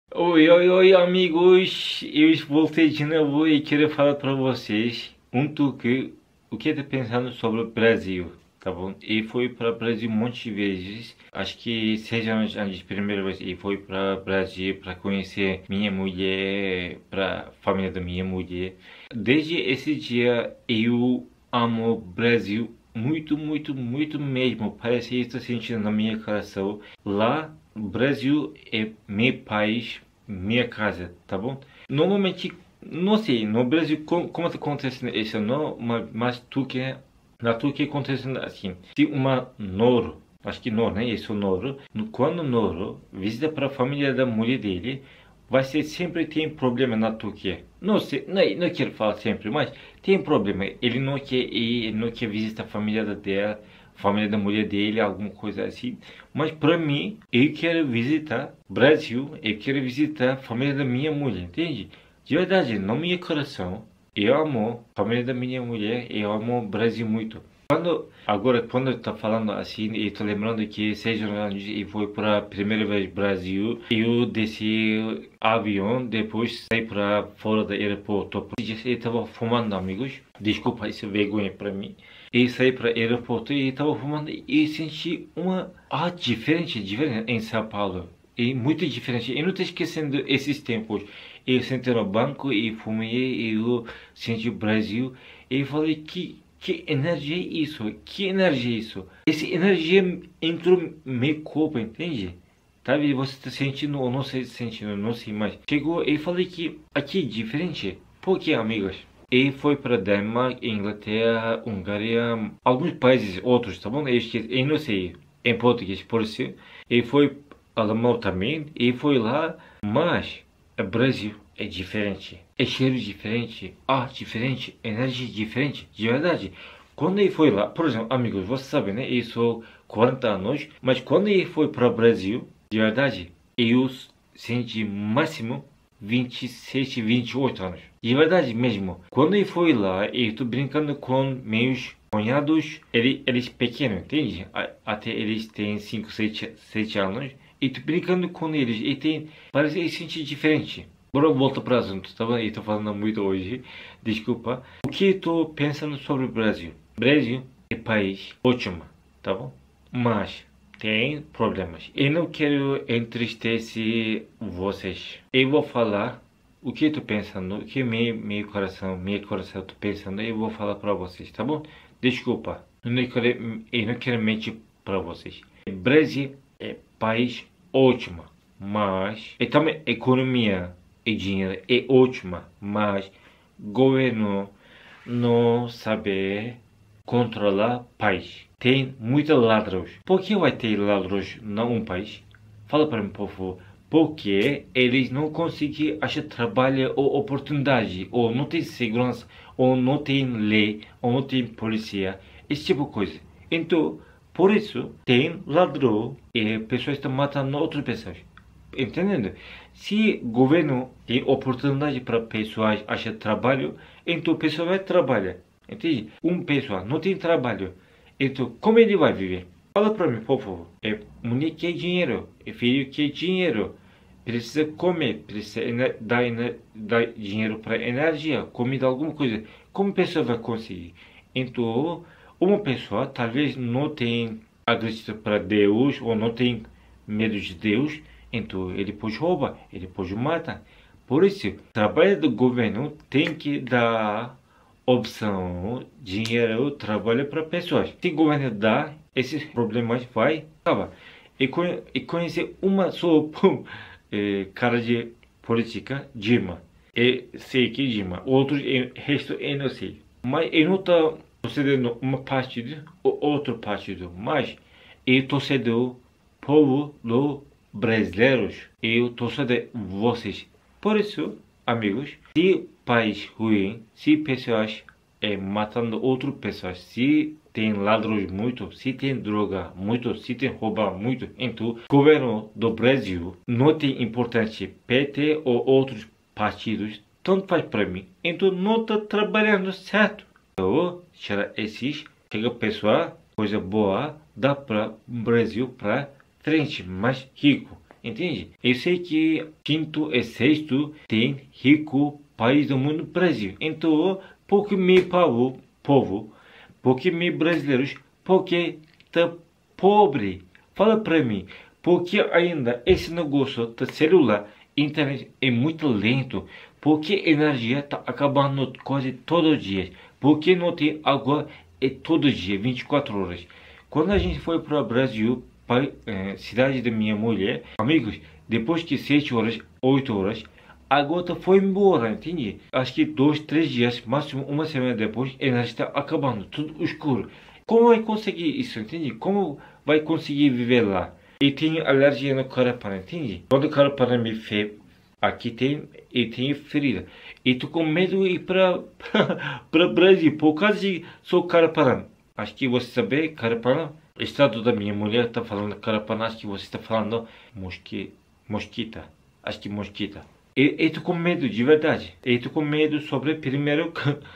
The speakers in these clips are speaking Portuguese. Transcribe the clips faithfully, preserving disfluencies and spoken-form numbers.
Oi, oi, oi, amigos! Eu voltei de novo e quero falar para vocês um truque, o que eu tô pensando sobre o Brasil, tá bom? E fui para o Brasil um monte de vezes, acho que seja a primeira vez e fui para o Brasil para conhecer minha mulher, para a família da minha mulher. Desde esse dia eu amo o Brasil muito, muito, muito mesmo. Parece que estou sentindo na minha coração. Lá, o Brasil é meu país, minha casa, tá bom? Normalmente, não sei, no Brasil como, como acontece isso não, mas, mas Turquia, na Turquia acontece assim. Se uma Noro, acho que Noro, né? Isso Noro, quando Noro visita para a família da mulher dele, vai ser sempre tem problema na Turquia. Não sei, não, não quero falar sempre, mas tem problema. Ele não quer ir, ele não quer visitar a família dela, família da mulher dele, alguma coisa assim. Mas para mim, eu quero visitar Brasil, eu quero visitar a família da minha mulher, entende? De verdade, no meu coração, eu amo a família da minha mulher, eu amo o Brasil muito. Quando, agora, quando eu tô falando assim, eu tô lembrando que seja onde eu fui para a primeira vez Brasil, eu desci avião, depois saí para fora do aeroporto. Eu estava fumando, amigos. Desculpa, isso é vergonha para mim. E saí para o aeroporto e estava fumando e senti uma ah, diferente, diferente em São Paulo. E muito diferente. Eu não estou esquecendo esses tempos. Eu sentei no banco e fumei e eu senti o Brasil e falei que que energia é isso? Que energia é isso? Essa energia entrou no meu corpo, entende? Sabe, você está sentindo ou não sei sentindo, não sei mais. Chegou e falei que aqui é diferente. Por que, amigos? E foi para Dinamarca, Inglaterra, Hungria, alguns países outros, tá bom? Eu, esqueci, eu não sei em português, por isso. E foi alemão também. E foi lá, mas o Brasil é diferente. É cheiro diferente, ar diferente, energia diferente, de verdade. Quando ele foi lá, por exemplo, amigos, você sabe, né? Eu sou quarenta anos, mas quando ele foi para o Brasil, de verdade, eu senti máximo vinte e sete, vinte e oito anos. De verdade mesmo. Quando ele foi lá, eu estou brincando com meus cunhados, eles, eles pequenos, entende? Até eles têm cinco, sete anos. E estou brincando com eles. E tem, parece que eles sentem diferente. Agora volto para o assunto, tá bom? Eu estou falando muito hoje, desculpa. O que estou pensando sobre o Brasil? Brasil é país ótimo, tá bom? Mas tem problemas. Eu não quero entristecer vocês. Eu vou falar o que estou pensando, o que meu, meu coração, meu coração estou pensando, eu vou falar para vocês, tá bom? Desculpa, eu não quero, eu não quero mentir para vocês. Brasil é país ótimo, mas e também economia e dinheiro é ótima, mas governo não sabe controlar país. Tem muitos ladrões. Por que vai ter ladrões num país? Fala para mim, por favor. Porque eles não conseguem achar trabalho ou oportunidade, ou não tem segurança, ou não tem lei, ou não tem polícia, esse tipo de coisa. Então, por isso, tem ladrão e pessoas estão matando outras pessoas. Entendendo? Se o governo tem oportunidade para pessoas achar trabalho, então a pessoa vai trabalhar. Entende? Uma pessoa não tem trabalho, então como ele vai viver? Fala para mim, por favor. É mulher quer dinheiro, é filho quer dinheiro, precisa comer, precisa dar, dar dinheiro para energia, comida, alguma coisa. Como a pessoa vai conseguir? Então, uma pessoa talvez não tem acredita para Deus ou não tem medo de Deus, então ele pode roubar, ele pode matar. Por isso, o trabalho do governo tem que dar opção, dinheiro, trabalho para pessoas. Se o governo dá, esses problemas vai acabar. E, conhe e conhecer uma só eh, cara de política, Dilma. Eu sei que Dilma, outros, eu, resto eu não sei. Mas eu não estou torcendo uma partido ou outro partido, mas eu torcedor povo do brasileiros, eu torcedor vocês. Por isso, amigos, se país ruim, se pessoas é, matando outras pessoas, se tem ladrões muito, se tem droga muito, se tem roubar muito, então o governo do Brasil não tem importância P T ou outros partidos, tanto faz para mim, então não está trabalhando certo. Então, tirar esses, chega pessoa, coisa boa, dá para o Brasil para frente, mais rico. entende? Eu sei que quinto e sexto tem rico país do mundo, Brasil. Então, por que me povo, povo, por que me brasileiros, porque tá pobre? Fala pra mim, porque ainda esse negócio do celular, internet é muito lento, porque a energia tá acabando quase todos os dias, porque não tem água é todo dia, vinte e quatro horas. Quando a gente foi para o Brasil, para, eh, cidade da minha mulher, amigos, depois que sete horas, oito horas, a gota foi embora, entende? Acho que dois, três dias, máximo uma semana depois, a energia está acabando, tudo escuro. Como vai conseguir isso, entende? Como vai conseguir viver lá? E tenho alergia no carapana, entende? Quando o carapana me fez, aqui tem, e tenho ferida. E tô com medo de ir para para Brasil, por causa de sou carapana. Acho que você sabe, carapana, estado da minha mulher está falando carapana, acho que você está falando mosqui, mosquita. Acho que mosquita. E eu tô com medo, de verdade. Eu tô com medo sobre primeiro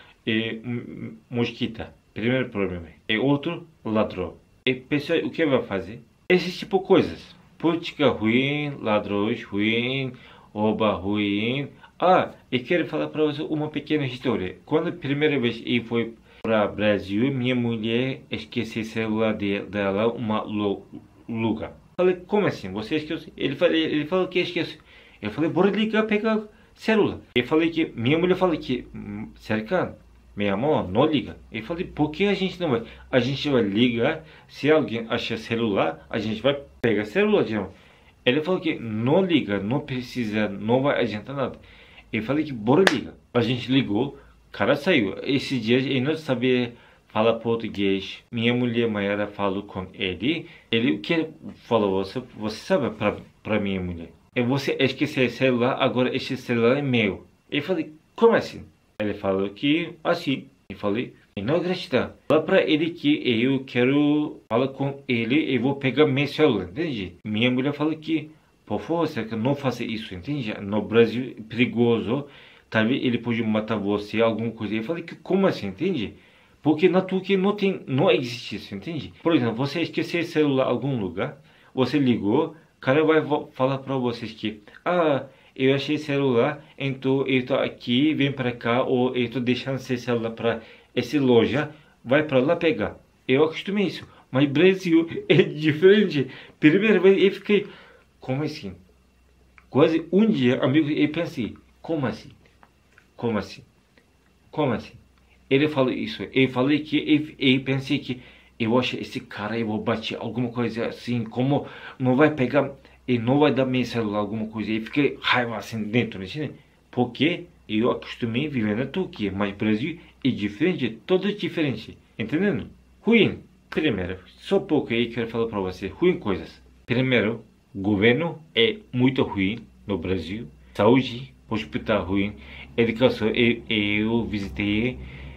e, mosquita. Primeiro problema. E outro, ladrão. E pessoal, o que vai fazer? Esse tipo de coisas. Política ruim, ladrões ruim, rouba ruim. Ah, eu quero falar para você uma pequena história. Quando a primeira vez eu fui para o Brasil, minha mulher esqueceu o celular de, dela uma lugar. Falei, como assim? Você esqueceu? Ele falou, ele falou que esqueceu. Eu falei, bora ligar, pegar celular. Eu falei que, minha mulher falou que, cercando, meu amor, não liga. Eu falei, por que a gente não vai? A gente vai ligar, se alguém achar celular, a gente vai pegar celular de novo. Ele falou que não liga, não precisa, não vai adiantar nada. Eu falei que bora ligar. A gente ligou, o cara saiu. Esses dias ele não sabia falar português. Minha mulher Mayara falou com ele. Ele o que falou, você, você sabe para para minha mulher. E você esqueceu o celular, agora esse celular é meu. Eu falei, como assim? Ele falou que assim. Eu falei, não acredita. Fala para ele que eu quero falar com ele e vou pegar meu celular, entende? Minha mulher falou que, por favor, você não faça isso, entende? No Brasil é perigoso. Talvez ele pode matar você, alguma coisa. Eu falei que, como assim, entende? Porque na Turquia não tem, não existe isso, entende? Por exemplo, você esqueceu o celular em algum lugar, você ligou, o cara vai falar para vocês que, ah, eu achei celular, então eu tô aqui, vem para cá, ou eu tô deixando seu celular para essa loja, vai para lá pegar. Eu acostumei isso, mas Brasil é diferente. Primeira vez eu fiquei, como assim? Quase um dia, amigo, eu pensei, como assim? Como assim? Como assim? Ele falou isso, eu falei que, eu, eu pensei que, eu acho esse cara, eu vou bater alguma coisa assim, como não vai pegar, e não vai dar meu celular, alguma coisa. Eu fiquei raiva assim dentro, né? Porque eu acostumei a viver na Turquia, mas Brasil é diferente, todo diferente, entendendo? Ruim, primeiro, só pouco aí que eu quero falar para você, ruim coisas. Primeiro, governo é muito ruim no Brasil, saúde, hospital ruim, educação, eu, eu visitei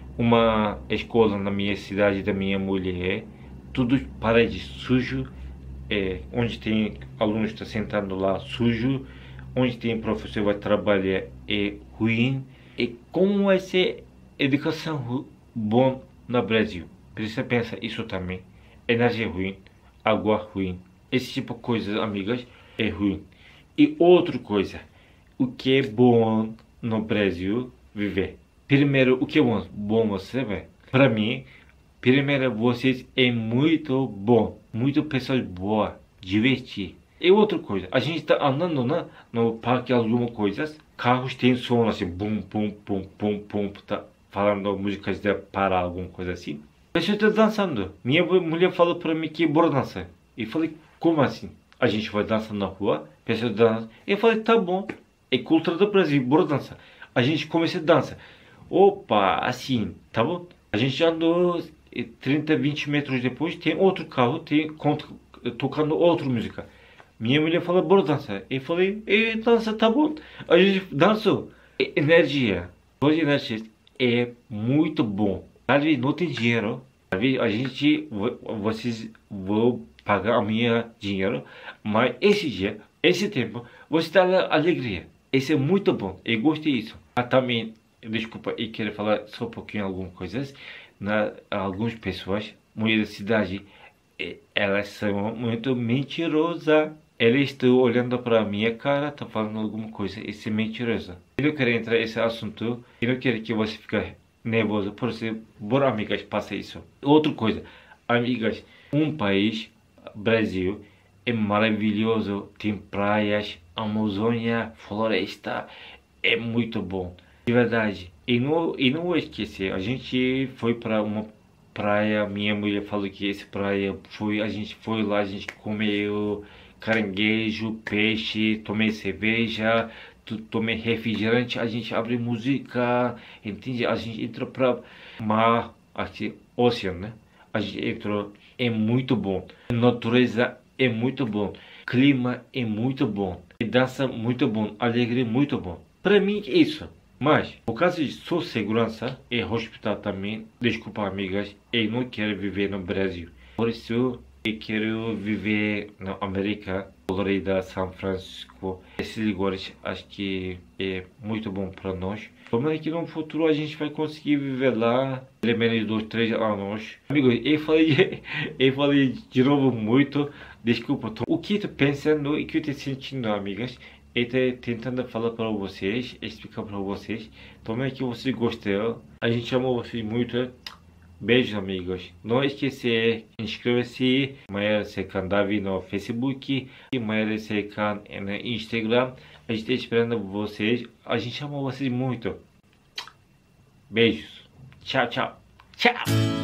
uma escola na minha cidade da minha mulher, tudo parede sujo, é, onde tem alunos está sentando lá sujo, onde tem professor vai trabalhar é ruim. E como vai ser educação bom no Brasil? Precisa pensar isso também. Energia ruim, água ruim, esse tipo de coisas, amigas, é ruim. E outra coisa, o que é bom no Brasil viver? Primeiro, o que é bom, bom você vê? Para mim, primeiro, vocês é muito bom, muito pessoas boas, divertir. E outra coisa, a gente está andando na, no parque algumas coisas, carros têm som assim, bum, bum, bum, bum, bum, tá falando músicas de parar, alguma coisa assim. Pessoas estão dançando. Minha mulher falou para mim que bora dançar. Eu falei, como assim? A gente vai dançar na rua, pessoas dançam. Eu falei, tá bom, é cultura do Brasil, bora dançar. A gente começa a dançar. Opa, assim, tá bom? A gente andou trinta, vinte metros depois, tem outro carro, tem tocando outra música. Minha mulher falou, bora dançar. Eu falei, e dança, tá bom. A gente dançou. E, energia. Hoje energia é muito bom. Talvez não tem dinheiro. Talvez a gente, vocês vão pagar a minha dinheiro. Mas esse dia, esse tempo, você dá alegria. Esse é muito bom. Eu gostei disso. Ah, também, desculpa, eu quero falar só um pouquinho algumas coisas. Na, algumas pessoas, mulheres da cidade, elas são muito mentirosas. Ela está olhando para minha cara, tá falando alguma coisa. Isso é mentiroso. Eu não quero entrar nesse assunto. Eu não quero que você fique nervoso. Por isso, por amigas, passa isso. Outra coisa, amigas, um país, Brasil, é maravilhoso. Tem praias, Amazônia, floresta. É muito bom. De verdade. E não, e não vou esquecer, a gente foi para uma praia, minha mulher falou que essa praia foi, a gente foi lá, a gente comeu caranguejo, peixe, tomei cerveja, tu- tomei refrigerante, a gente abre música, entende? A gente entra para mar, assim, oceano, né? A gente entrou, é muito bom. A natureza é muito bom. Clima é muito bom. E dança muito bom. Alegria muito bom. Para mim é isso. Mas, por causa de sua segurança e hospital também, desculpa amigas, eu não quero viver no Brasil. Por isso, eu quero viver na América, Florida, São Francisco. Esses lugares acho que é muito bom para nós. Tomara que no futuro a gente vai conseguir viver lá, pelo menos dois, três anos. Amigos, eu falei, eu falei de novo muito. Desculpa, tô- o que eu tô pensando e o que eu tô sentindo, amigas? Eu tô tentando falar para vocês, explicar para vocês. Tomara que vocês gostaram. A gente ama vocês muito. Beijos, amigos. Não esquecer, inscreva-se. Maior Secan Davi no Facebook e Maior Secan no Instagram. A gente está esperando vocês. A gente ama vocês muito. Beijos. Tchau, tchau. Tchau.